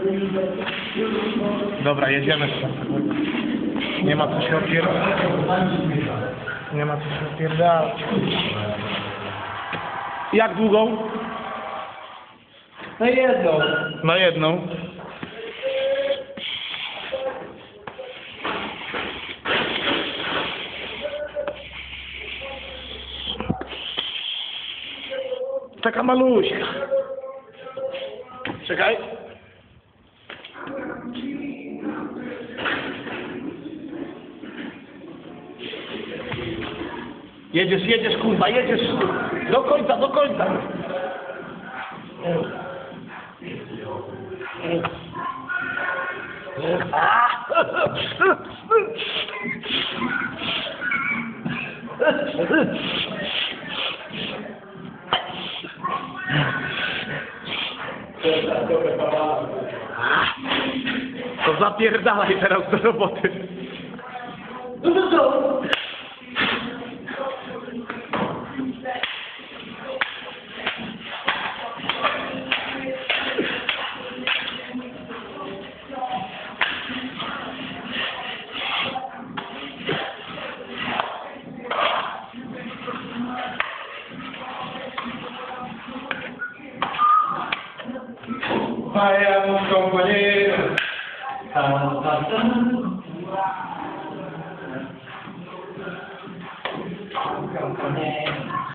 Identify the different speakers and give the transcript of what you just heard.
Speaker 1: Dobra, jedziemy. Nie ma co się opierdalać. Nie ma co się opierdalać. Jak długą?
Speaker 2: Na jedną.
Speaker 1: Na jedną. Taka maluśka. Czekaj. Jedziesz, kurwa, jedziesz. Do końca, do końca. To zapierdalaj teraz do roboty.
Speaker 2: No co?
Speaker 3: Vaya un compañero.
Speaker 2: Compañero.